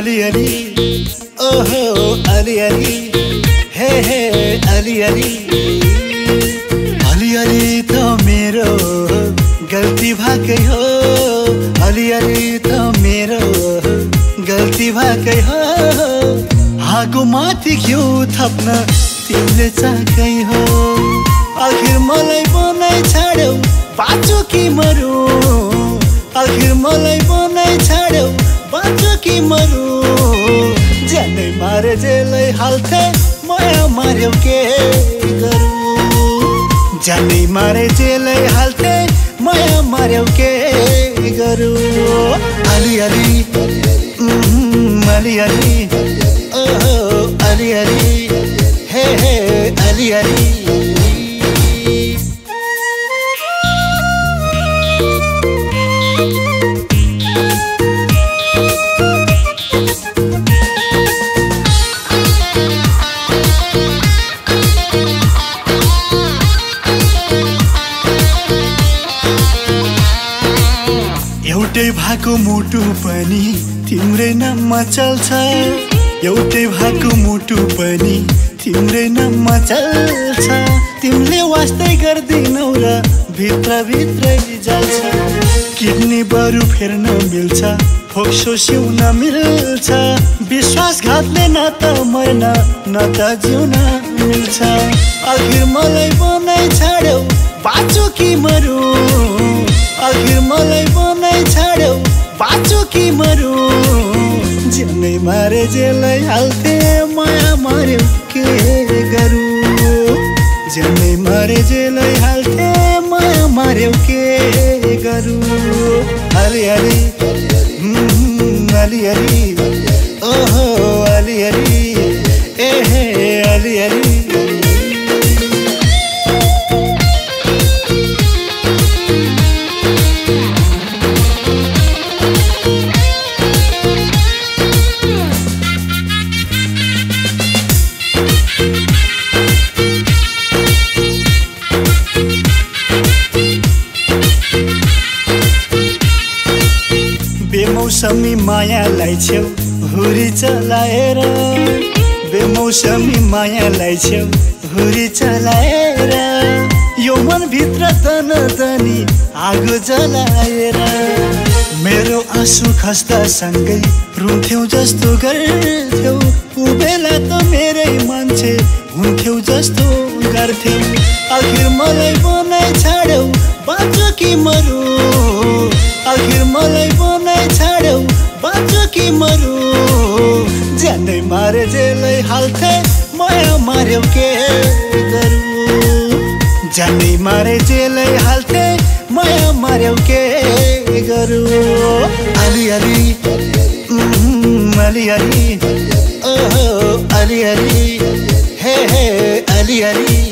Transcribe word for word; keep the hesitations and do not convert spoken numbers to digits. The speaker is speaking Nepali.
अलि अलि ओहो अलि अलि हे हे अलि अलि अलि अलि त मेरो गल्ती भएकै हो अलि अलि त मेरो गल्ती भएकै हो आगो माथि घिउ थप्न तिमीले चाहेकै हो आखिर मलाई बनाइ छाड्यौ बाँचो कि मरु आखिर मलाई बनाइ छाड्यौ बाँचो कि मरु ज्यानै मारे जेलै हाल्थे माया मार्यौ के गरौँ ज्यानै मारे जेलै हाल्थे माया मार्यौ के गरौँ अलि अलि अलि अलि ओहो अलि अलि हे हे अलि अलि एउटै भएको मुटु पनि तिम्रै नाममा चल्छ एउटै भएको मुटु पनि तिम्रै नाममा चल्छ तिमीले वास्तै गर्दिनौ र भित्र भित्रै जल्छ किडनी बरु फेर्न मिल्छ फोक्सो सिउन मिल्छ विश्वासघातले न त मर्न न त जिउन मिल्छ आखिर मलाई बनाइ छाड्यौ बाँचो कि मरु आखिर मलाई बनाइ छाड्यौ बाँचो कि मरु ज्यानै मारे जेलै हाल्थे माया मार्यौ के गरौँ ज्यानै मारे जेलै हाल्थे माया मार्यौ के गरौँ अलि अलि अलि अलि ओहो अलि अलि ए हे अलि अलि बेमौसमी मायालाई छेउ हुरी चलाएर बेमौसमी मायालाई छेउ हुरी चलाएर यो मनभित्र तन तनी आगो जलाएर मेरो आँसु खस्दासँगै रुन्थ्यौ जस्तो गर्थ्यौ उ बेला त मेरै मान्छे हुन्थ्यौ जस्तो गर्थ्यौ आखिर मलाई बनाइ छाड्यौ बाँचो कि मरु आखिर मलाई बनाइ छाड्यौ बाँचो कि मरु ज्यानै मारे जेलै हाल्थे माया मार्यौ के गरौँ ज्यानै मारे जेलै हाल्थे माया मार्यौ के गरौँ अलि अलि अलि अलि ओहो अलि अलि हे हे अलि अलि